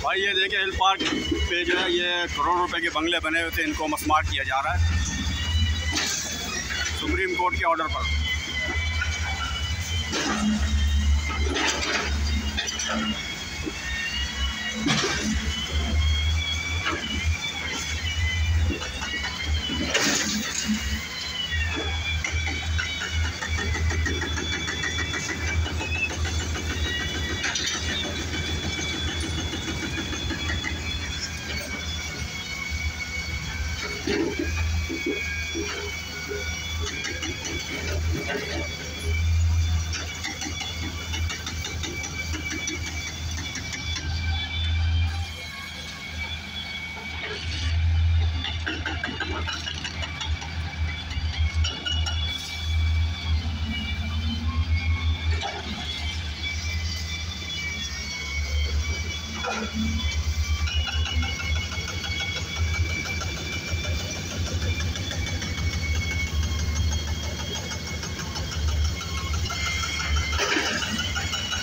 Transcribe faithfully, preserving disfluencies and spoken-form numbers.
भाई ये देखिए हिल पार्क पे जो है ये करोड़ रुपए के बंगले बने हुए थे, इनको मस्मार किया जा रहा है सुप्रीम कोर्ट के ऑर्डर पर। Thank you.